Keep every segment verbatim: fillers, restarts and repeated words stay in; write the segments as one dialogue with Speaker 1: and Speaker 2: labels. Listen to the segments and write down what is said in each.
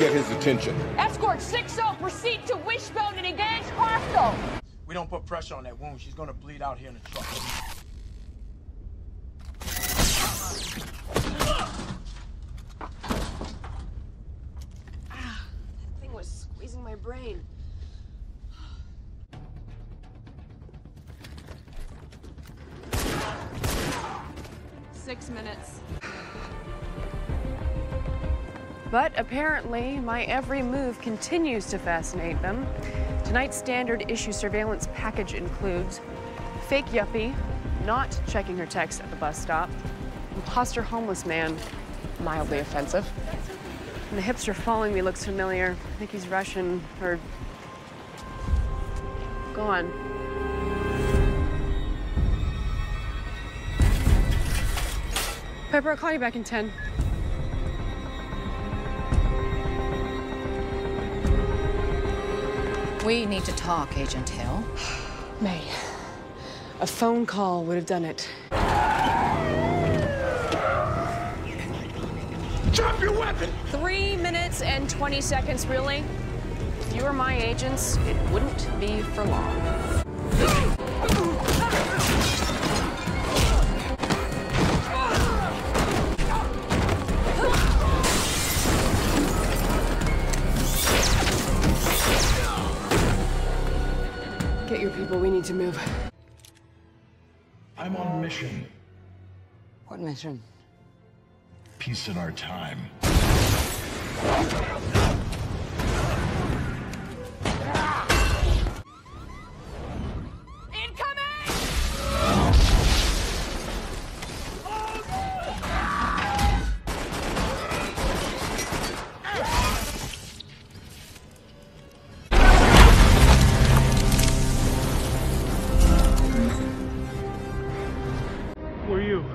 Speaker 1: get his attention.
Speaker 2: Escort six oh, proceed to Wishbone and engage hostile.
Speaker 3: We don't put pressure on that wound. She's gonna bleed out here in the truck.
Speaker 4: Ah, that thing was squeezing my brain. Six minutes.
Speaker 5: But apparently, my every move continues to fascinate them. Tonight's standard issue surveillance package includes fake yuppie, not checking her texts at the bus stop, imposter homeless man, mildly offensive. And the hipster following me looks familiar. I think he's Russian or gone. Pepper, I'll call you back in ten.
Speaker 6: We need to talk, Agent Hill.
Speaker 5: May, a phone call would have done it.
Speaker 1: Drop your weapon!
Speaker 5: Three minutes and twenty seconds, really? If you were my agents, it wouldn't be for long. Get your people, we need to move.
Speaker 7: I'm on a mission.
Speaker 6: What mission?
Speaker 7: Peace in our time.
Speaker 3: Who are you?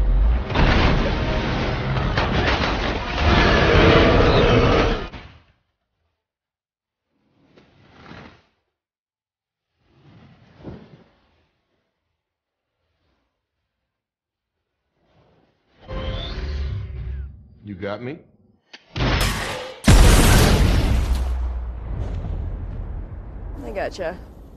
Speaker 1: You got me?
Speaker 5: I gotcha.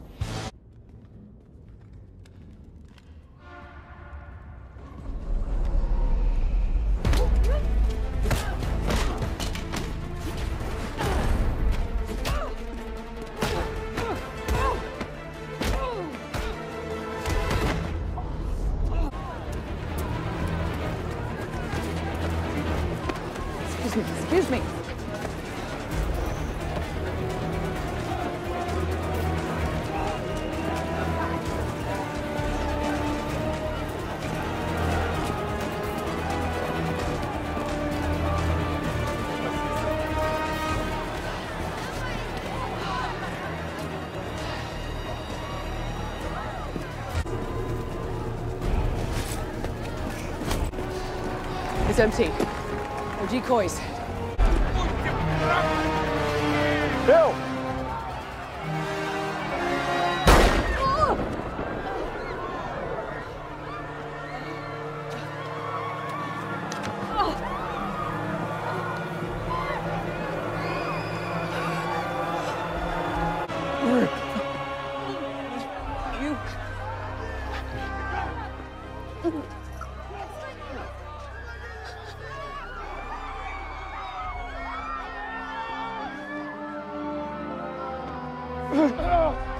Speaker 5: Excuse me, excuse me. It's empty. No decoys.
Speaker 1: Bill!
Speaker 5: You.